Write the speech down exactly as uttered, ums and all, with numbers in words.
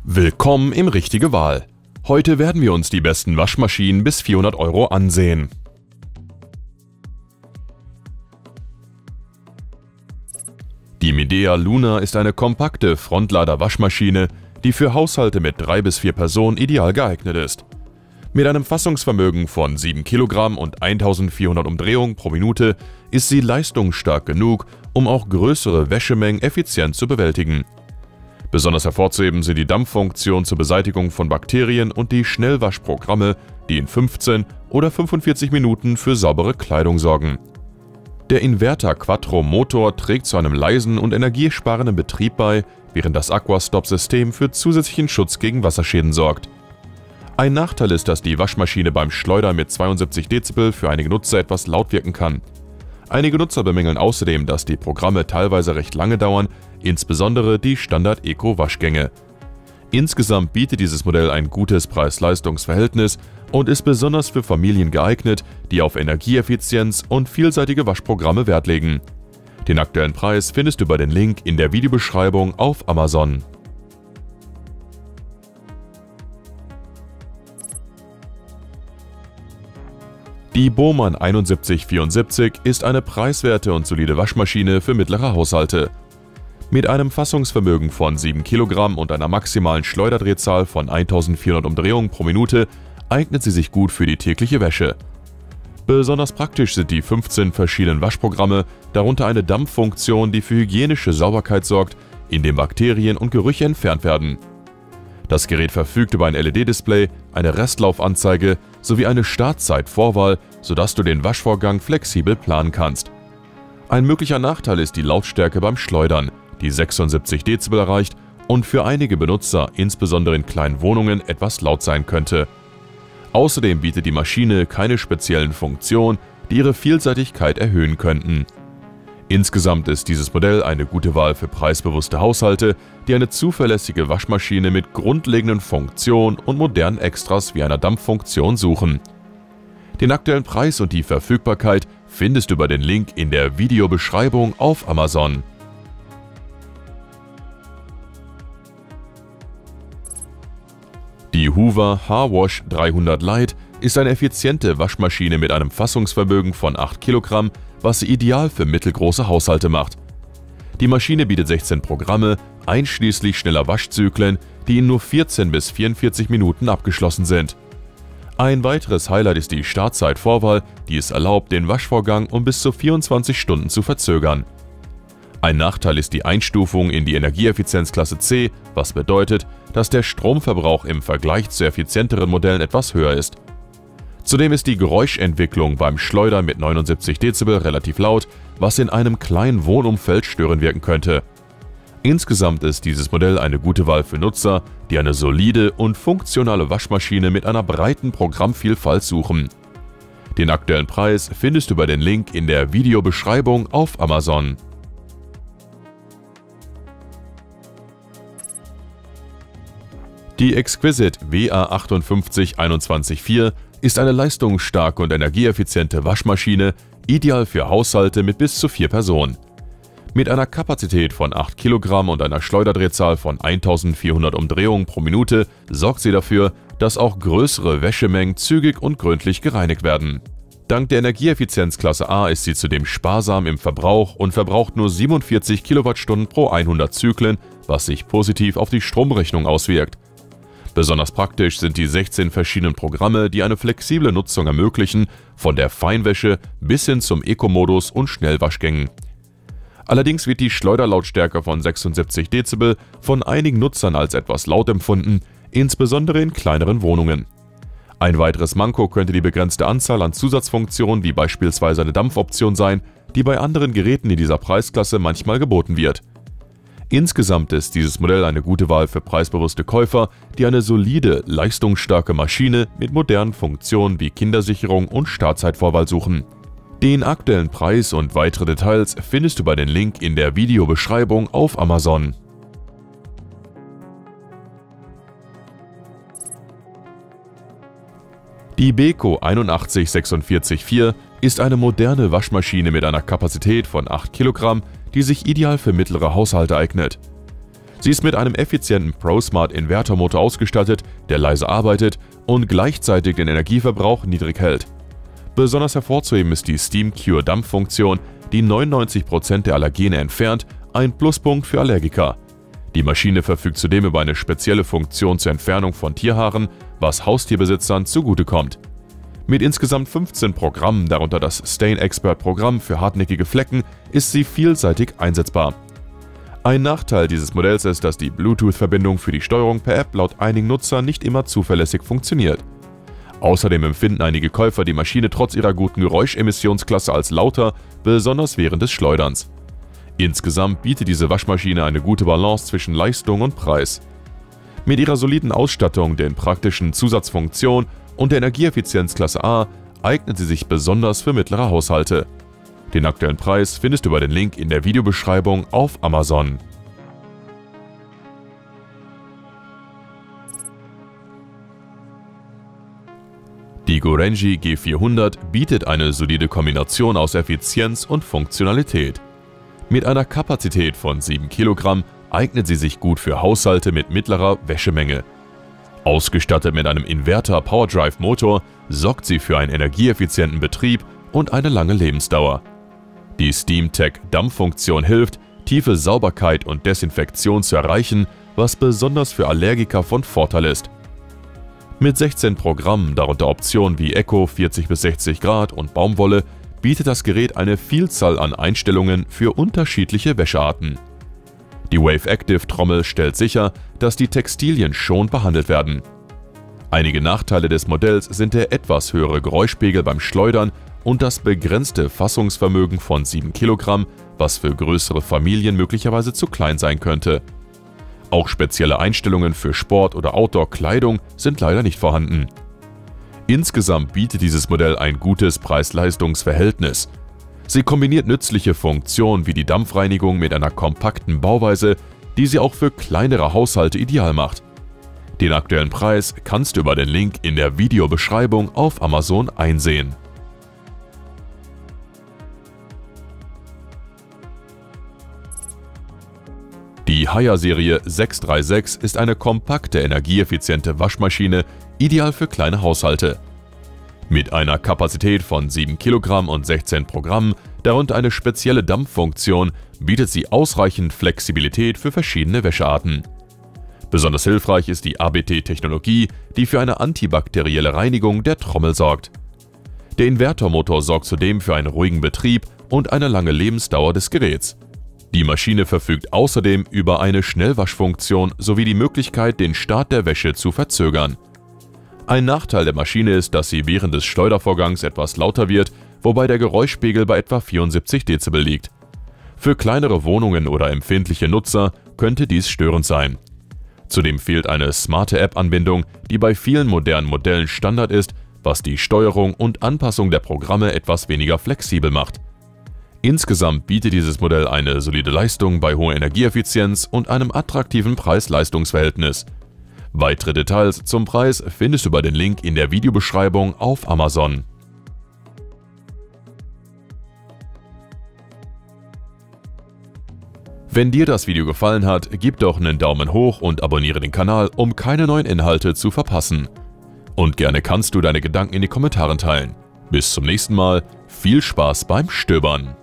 Willkommen im Richtige Wahl. Heute werden wir uns die besten Waschmaschinen bis vierhundert Euro ansehen. Die Midea Luna ist eine kompakte Frontlader-Waschmaschine, die für Haushalte mit drei bis vier Personen ideal geeignet ist. Mit einem Fassungsvermögen von sieben Kilogramm und eintausendvierhundert Umdrehungen pro Minute ist sie leistungsstark genug, um auch größere Wäschemengen effizient zu bewältigen. Besonders hervorzuheben sind die Dampffunktion zur Beseitigung von Bakterien und die Schnellwaschprogramme, die in fünfzehn oder fünfundvierzig Minuten für saubere Kleidung sorgen. Der Inverter Quattro Motor trägt zu einem leisen und energiesparenden Betrieb bei, während das Aquastop-System für zusätzlichen Schutz gegen Wasserschäden sorgt. Ein Nachteil ist, dass die Waschmaschine beim Schleudern mit zweiundsiebzig Dezibel für einige Nutzer etwas laut wirken kann. Einige Nutzer bemängeln außerdem, dass die Programme teilweise recht lange dauern, insbesondere die Standard-Eco-Waschgänge. Insgesamt bietet dieses Modell ein gutes Preis-Leistungs-Verhältnis und ist besonders für Familien geeignet, die auf Energieeffizienz und vielseitige Waschprogramme Wert legen. Den aktuellen Preis findest du über den Link in der Videobeschreibung auf Amazon. Die Bohmann einundsiebzig vierundsiebzig ist eine preiswerte und solide Waschmaschine für mittlere Haushalte. Mit einem Fassungsvermögen von sieben Kilogramm und einer maximalen Schleuderdrehzahl von eintausendvierhundert Umdrehungen pro Minute eignet sie sich gut für die tägliche Wäsche. Besonders praktisch sind die fünfzehn verschiedenen Waschprogramme, darunter eine Dampffunktion, die für hygienische Sauberkeit sorgt, indem Bakterien und Gerüche entfernt werden. Das Gerät verfügt über ein L E D-Display, eine Restlaufanzeige sowie eine Startzeitvorwahl, sodass du den Waschvorgang flexibel planen kannst. Ein möglicher Nachteil ist die Lautstärke beim Schleudern, die sechsundsiebzig Dezibel erreicht und für einige Benutzer, insbesondere in kleinen Wohnungen, etwas laut sein könnte. Außerdem bietet die Maschine keine speziellen Funktionen, die ihre Vielseitigkeit erhöhen könnten. Insgesamt ist dieses Modell eine gute Wahl für preisbewusste Haushalte, die eine zuverlässige Waschmaschine mit grundlegenden Funktionen und modernen Extras wie einer Dampffunktion suchen. Den aktuellen Preis und die Verfügbarkeit findest du über den Link in der Videobeschreibung auf Amazon. Die Hoover Haarwash dreihundert Lite ist eine effiziente Waschmaschine mit einem Fassungsvermögen von acht Kilogramm, was sie ideal für mittelgroße Haushalte macht. Die Maschine bietet sechzehn Programme, einschließlich schneller Waschzyklen, die in nur vierzehn bis vierundvierzig Minuten abgeschlossen sind. Ein weiteres Highlight ist die Startzeitvorwahl, die es erlaubt, den Waschvorgang um bis zu vierundzwanzig Stunden zu verzögern. Ein Nachteil ist die Einstufung in die Energieeffizienzklasse C, was bedeutet, dass der Stromverbrauch im Vergleich zu effizienteren Modellen etwas höher ist. Zudem ist die Geräuschentwicklung beim Schleudern mit neunundsiebzig Dezibel relativ laut, was in einem kleinen Wohnumfeld störend wirken könnte. Insgesamt ist dieses Modell eine gute Wahl für Nutzer, die eine solide und funktionale Waschmaschine mit einer breiten Programmvielfalt suchen. Den aktuellen Preis findest du über den Link in der Videobeschreibung auf Amazon. Die Exquisite W A achtundfünfzig einundzwanzig vier ist eine leistungsstarke und energieeffiziente Waschmaschine, ideal für Haushalte mit bis zu vier Personen. Mit einer Kapazität von acht Kilogramm und einer Schleuderdrehzahl von eintausendvierhundert Umdrehungen pro Minute sorgt sie dafür, dass auch größere Wäschemengen zügig und gründlich gereinigt werden. Dank der Energieeffizienzklasse A ist sie zudem sparsam im Verbrauch und verbraucht nur siebenundvierzig Kilowattstunden pro hundert Zyklen, was sich positiv auf die Stromrechnung auswirkt. Besonders praktisch sind die sechzehn verschiedenen Programme, die eine flexible Nutzung ermöglichen, von der Feinwäsche bis hin zum Eco-Modus und Schnellwaschgängen. Allerdings wird die Schleuderlautstärke von sechsundsiebzig Dezibel von einigen Nutzern als etwas laut empfunden, insbesondere in kleineren Wohnungen. Ein weiteres Manko könnte die begrenzte Anzahl an Zusatzfunktionen wie beispielsweise eine Dampfoption sein, die bei anderen Geräten in dieser Preisklasse manchmal geboten wird. Insgesamt ist dieses Modell eine gute Wahl für preisbewusste Käufer, die eine solide, leistungsstarke Maschine mit modernen Funktionen wie Kindersicherung und Startzeitvorwahl suchen. Den aktuellen Preis und weitere Details findest du bei den Link in der Videobeschreibung auf Amazon. Die Beko einundachtzig sechsundvierzig vier ist eine moderne Waschmaschine mit einer Kapazität von acht Kilogramm, die sich ideal für mittlere Haushalte eignet. Sie ist mit einem effizienten ProSmart Invertermotor ausgestattet, der leise arbeitet und gleichzeitig den Energieverbrauch niedrig hält. Besonders hervorzuheben ist die Steam Cure Dampffunktion, die neunundneunzig Prozent der Allergene entfernt, ein Pluspunkt für Allergiker. Die Maschine verfügt zudem über eine spezielle Funktion zur Entfernung von Tierhaaren, was Haustierbesitzern zugutekommt. Mit insgesamt fünfzehn Programmen, darunter das Stain Expert Programm für hartnäckige Flecken, ist sie vielseitig einsetzbar. Ein Nachteil dieses Modells ist, dass die Bluetooth-Verbindung für die Steuerung per App laut einigen Nutzern nicht immer zuverlässig funktioniert. Außerdem empfinden einige Käufer die Maschine trotz ihrer guten Geräuschemissionsklasse als lauter, besonders während des Schleuderns. Insgesamt bietet diese Waschmaschine eine gute Balance zwischen Leistung und Preis. Mit ihrer soliden Ausstattung, den praktischen Zusatzfunktionen und der Energieeffizienzklasse A eignet sie sich besonders für mittlere Haushalte. Den aktuellen Preis findest du über den Link in der Videobeschreibung auf Amazon. Die Gorenje G vierhundert bietet eine solide Kombination aus Effizienz und Funktionalität. Mit einer Kapazität von sieben Kilogramm eignet sie sich gut für Haushalte mit mittlerer Wäschemenge. Ausgestattet mit einem Inverter-Powerdrive-Motor sorgt sie für einen energieeffizienten Betrieb und eine lange Lebensdauer. Die SteamTech Dampffunktion hilft, tiefe Sauberkeit und Desinfektion zu erreichen, was besonders für Allergiker von Vorteil ist. Mit sechzehn Programmen, darunter Optionen wie Eco vierzig bis sechzig Grad und Baumwolle, bietet das Gerät eine Vielzahl an Einstellungen für unterschiedliche Wäschearten. Die Wave Active Trommel stellt sicher, dass die Textilien schonend behandelt werden. Einige Nachteile des Modells sind der etwas höhere Geräuschpegel beim Schleudern und das begrenzte Fassungsvermögen von sieben Kilogramm, was für größere Familien möglicherweise zu klein sein könnte. Auch spezielle Einstellungen für Sport- oder Outdoor-Kleidung sind leider nicht vorhanden. Insgesamt bietet dieses Modell ein gutes Preis-Leistungs-Verhältnis. Sie kombiniert nützliche Funktionen wie die Dampfreinigung mit einer kompakten Bauweise, die sie auch für kleinere Haushalte ideal macht. Den aktuellen Preis kannst du über den Link in der Videobeschreibung auf Amazon einsehen. Die Haier-Serie sechs drei sechs ist eine kompakte, energieeffiziente Waschmaschine, ideal für kleine Haushalte. Mit einer Kapazität von sieben Kilogramm und sechzehn Programmen, darunter eine spezielle Dampffunktion, bietet sie ausreichend Flexibilität für verschiedene Wäschearten. Besonders hilfreich ist die A B T-Technologie, die für eine antibakterielle Reinigung der Trommel sorgt. Der Invertermotor sorgt zudem für einen ruhigen Betrieb und eine lange Lebensdauer des Geräts. Die Maschine verfügt außerdem über eine Schnellwaschfunktion sowie die Möglichkeit, den Start der Wäsche zu verzögern. Ein Nachteil der Maschine ist, dass sie während des Schleudervorgangs etwas lauter wird, wobei der Geräuschpegel bei etwa vierundsiebzig Dezibel liegt. Für kleinere Wohnungen oder empfindliche Nutzer könnte dies störend sein. Zudem fehlt eine smarte App-Anbindung, die bei vielen modernen Modellen Standard ist, was die Steuerung und Anpassung der Programme etwas weniger flexibel macht. Insgesamt bietet dieses Modell eine solide Leistung bei hoher Energieeffizienz und einem attraktiven Preis-Leistungs-Verhältnis. Weitere Details zum Preis findest du über den Link in der Videobeschreibung auf Amazon. Wenn dir das Video gefallen hat, gib doch einen Daumen hoch und abonniere den Kanal, um keine neuen Inhalte zu verpassen. Und gerne kannst du deine Gedanken in die Kommentare teilen. Bis zum nächsten Mal, viel Spaß beim Stöbern!